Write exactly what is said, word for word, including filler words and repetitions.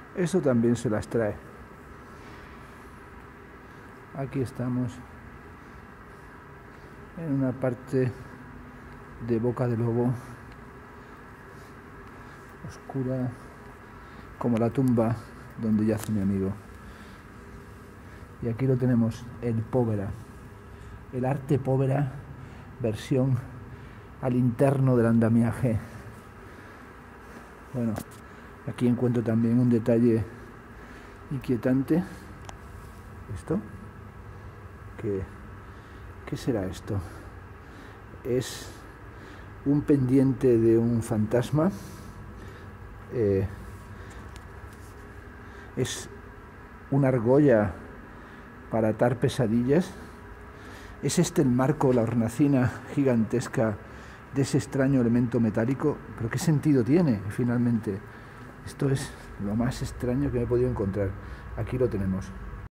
Eso también se las trae. Aquí estamos en una parte de boca de lobo, oscura como la tumba donde yace mi amigo. Y aquí lo tenemos, el Povera, el arte Povera, versión al interno del andamiaje. Bueno, aquí encuentro también un detalle inquietante. ¿Esto? ¿Qué, qué será esto? Es un pendiente de un fantasma. Eh, es una argolla para atar pesadillas. ¿Es este el marco, la hornacina gigantesca de ese extraño elemento metálico? ¿Pero qué sentido tiene finalmente? Esto es lo más extraño que me he podido encontrar. Aquí lo tenemos.